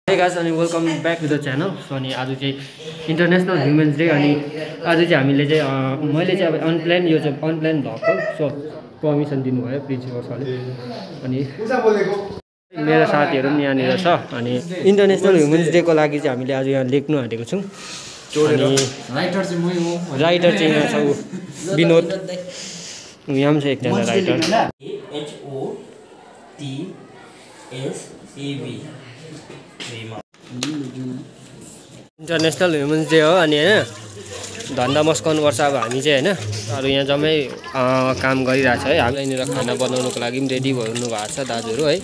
Hey guys, and welcome back to the channel. So अनि आज चाहिँ इन्टरनेशनल ह्युमन्स डे अनि आज चाहिँ हामीले चाहिँ मैले चाहिँ अब अनप्लान यो चाहिँ अनप्लान भ्लग हो. सो पर्मिसन दिनुभयो प्रिन्सिपल सरले. अनि मेरो साथीहरु पनि यहाँनिर छ. अनि इन्टरनेशनल ह्युमन्स डे को लागि चाहिँ हामीले आज यहाँ लेख्नु आँटेको छौं. अनि राइटर चाहिँ मै हो. राइटर चाहिँ यहाँ छ विनोद. यहाँ पनि छ एकजना writer. HOTSAV international humans day हो. अनि हैन धन्दा मस्काउनु पर्छ अब हामी चाहिँ हैन. अरु यहाँ जम्मै काम गरिरहेछ है. हामी यहाँनिर खाना बनाउनको लागि पनि रेडी हुनु भएको छ दाजुहरु है.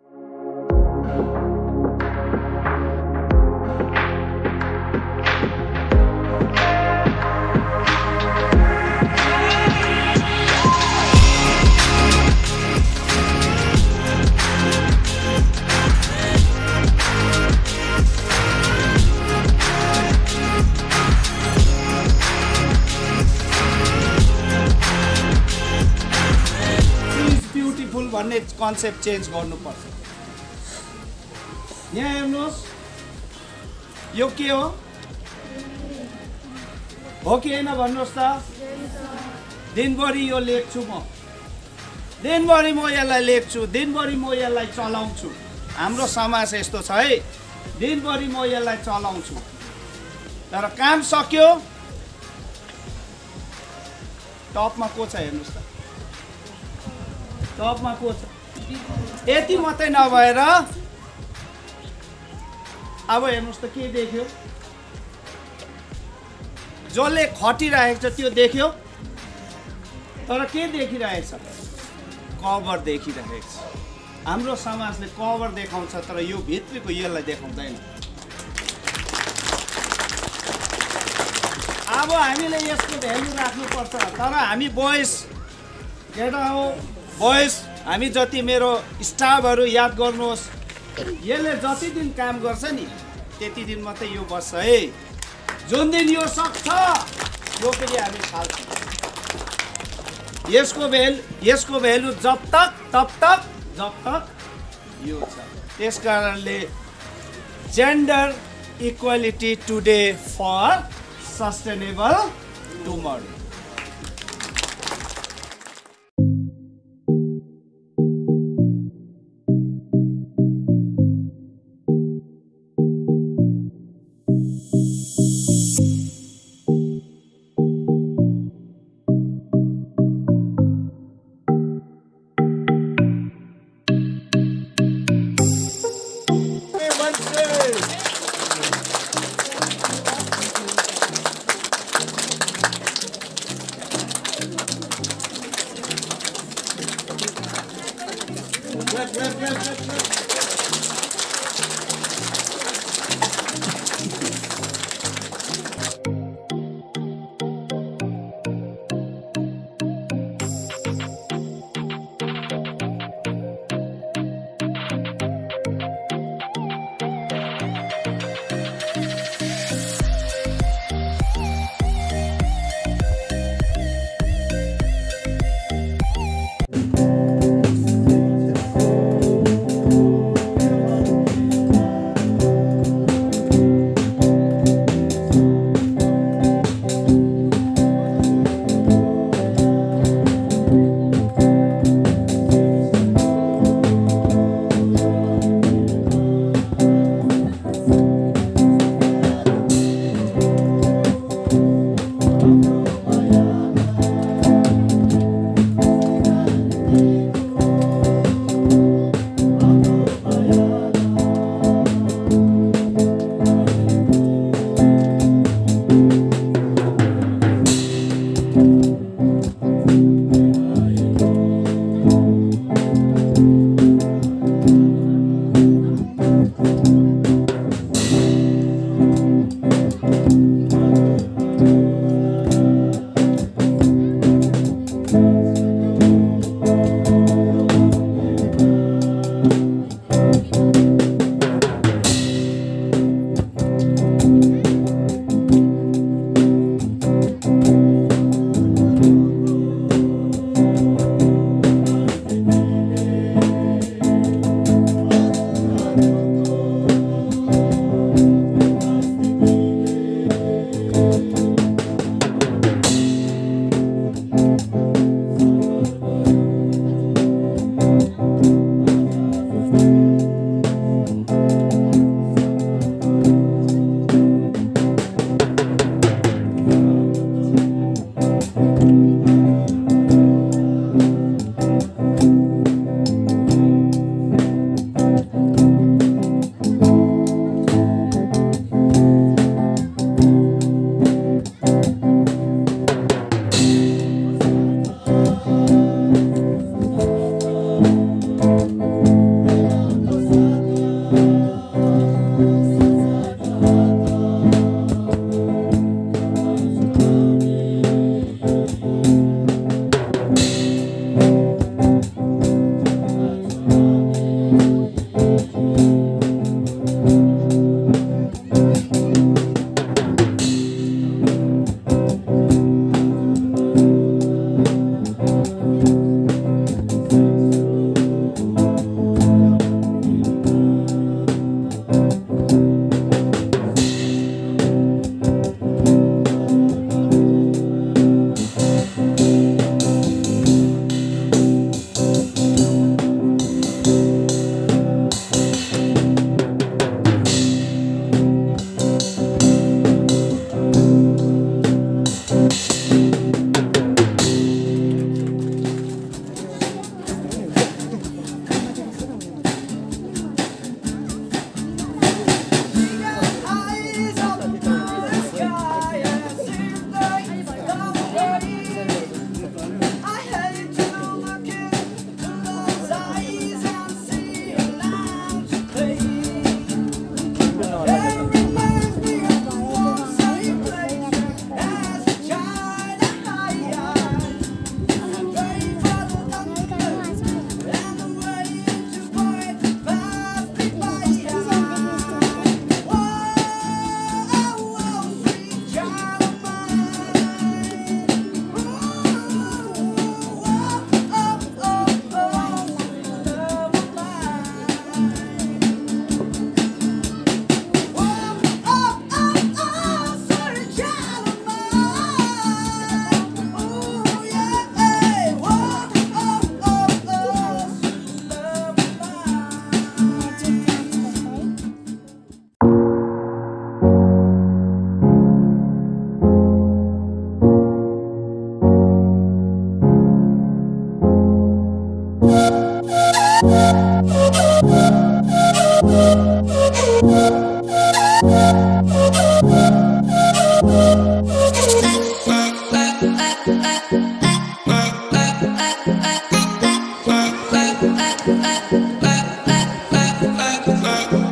भन्ने कन्सेप्ट चेन्ज गर्नुपर्छ. यहाँ हेर्नुहोस् यो के हो कि हैन भन्नुहोस् त. दिनभरि यो लेख्छु म. दिनभरि म यसलाई लेख्छु. दिनभरि म यसलाई चलाउँछु. हाम्रो समाज यस्तो छ है. दिनभरि म यसलाई चलाउँछु. तर काम सक्यो. टपमा को छ हेर्नुहोस् त. टपमा को छ. यति मात्रै नभएर अब हेर्नुहोस् त के देख्यो. जसले खटिरहेको छ त्यो देख्यो. तर के देखिरहेको छ. कभर देखिरहेको छ. हाम्रो समाजले कभर देखाउँछ तर यो भित्रको यसलाई देखाउँदैन. अब हामीले यसको भ्यालु राख्नुपर्छ. तर हामी बोइस केटा हो. बोइस हामी जति मेरो स्टाफहरु याद गर्नुहोस्. यसले जति दिन काम गर्छ नि त्यति दिन मात्रै यो बस्छ है. जुन दिन यो सक्छ यो पनि हामी खाल्छ. यसको भ्यालु जब तक यो छ. त्यसकारणले gender equality today for sustainable tomorrow.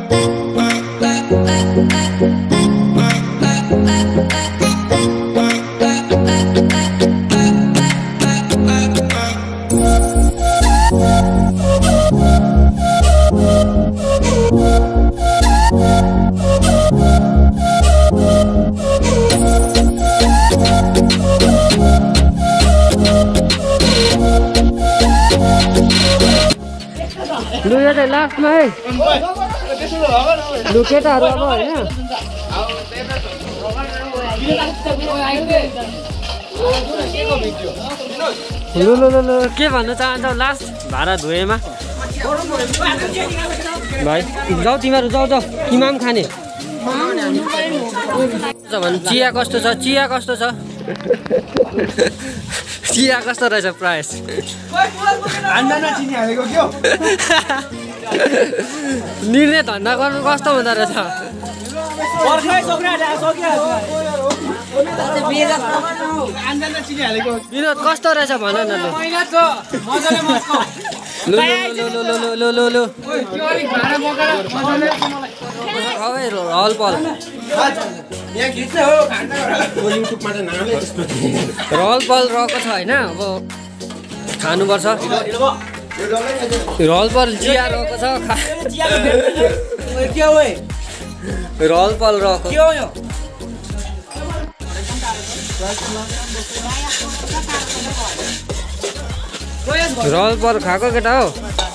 लु यो चाहिँ लास्टमा है लु केटाहरू अब होइन लु लु लु लु के भन्न चाहन्छौ लास्ट भाडा धोएमा भाइ जाऊ तिमीहरू जाऊ जाऊ किमा पनि खाने भने चिया कस्तो छ चिया कस्तो छ चिया कस्तो रहेछ प्राइस निर्णय धन्दा गर्नु कस्तो हुँदो रहेछ विनोद कस्तो रहेछ भन न लु रहलपल रहलपल रहेको छ होइन अब खानुपर्छ रहलपल चिया रहेको छ रहलपल रहेको रहलपल खाएको केटा हो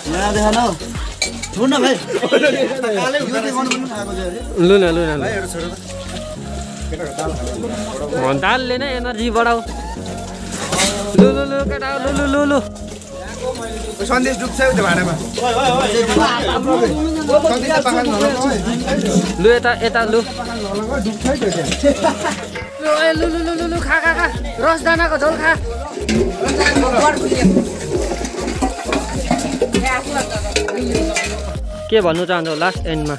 लु न लु न दालले नै एनर्जी बढाऊ लु लु लु केटा लु लु लु लु सन्देश डुब्छ त्यो भाँडामा लु यता यता लु लु लु लु लु खा खा खा रसदानाको झोल खा के भन्नु चाहन्छौ लास्ट एन्डमा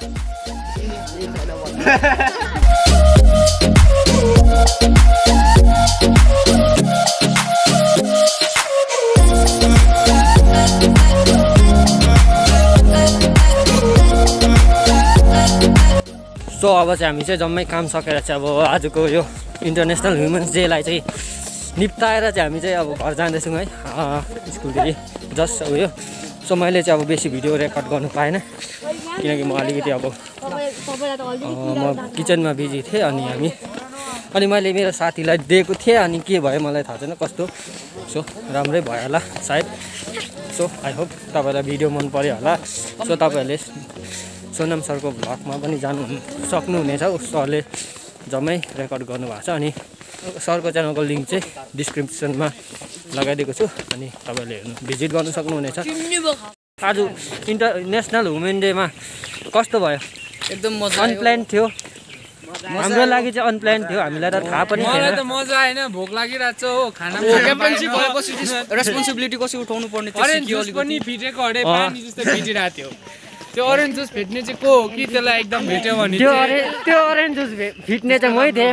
सो अब चाहिँ हामी चाहिँ जम्मै काम सकेर चाहिँ अब आजको यो इन्टरनेसनल ह्युमन्स डेलाई चाहिँ निप्ताएर चाहिँ हामी चाहिँ अब घर जाँदैछौँ है स्कुलदेखि जस्ट उयो सो मैले चाहिँ अब बेसी भिडियो रेकर्ड गर्नु पाएन किनकि म अलिकति अब म किचनमा बिजी थिएँ अनि मैले मेरो साथीलाई दिएको थिएँ अनि के भयो मलाई थाहा छैन कस्तो सो राम्रै भयो होला सायद सो आई होप तपाईँलाई भिडियो मन पर्यो होला सो तपाईँहरूले सोनम सरको भ्लगमा पनि जानु सक्नुहुनेछ सरले जम्मै रेकर्ड गर्नुभएको छ अनि सरको च्यानलको लिङ्क चाहिँ डिस्क्रिप्सनमा लगाइदिएको छु अनि तपाईँहरूले हेर्नु भिजिट गर्नु सक्नुहुनेछ आज इन्टरनेसनल वुमेन डेमा कस्तो भयो एकदम मजा अनप्लान थियो हाम्रो लागि चाहिँ अनप्लान थियो हामीलाई त थाहा पनि थिएन मलाई त मजा आएन भोक लागिरहेको छ हो खाना च्याम्पियनशिप भएपछि रेस्पोन्सिबिलिटी कसरी उठाउनु पर्ने अरेन्ज जुस पनि फिटेको अरे पानी जस्तो फिटिरहेको थियो त्यो अरेन्ज जुस फिट्ने चाहिँ को हो कि त्यसलाई एकदम भेट्यो भने त्यो अरेन्ज जुस फिट्ने चाहिँ मै थिएँ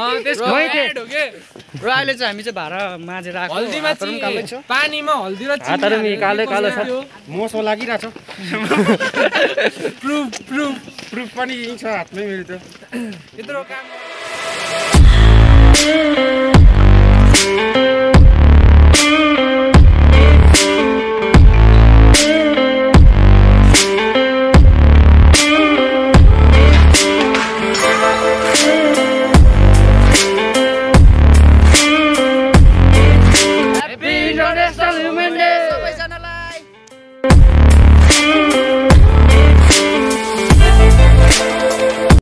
र अहिले चाहिँ हामी चाहिँ भाडा माझेर आएको हल्दीमा चाहिँ पानीमा हल्दी र हातहरू कालो कालो छ मोसो लागिरहेछ प्रुफ पनि छ हातमै मेरो त यत्रो काम International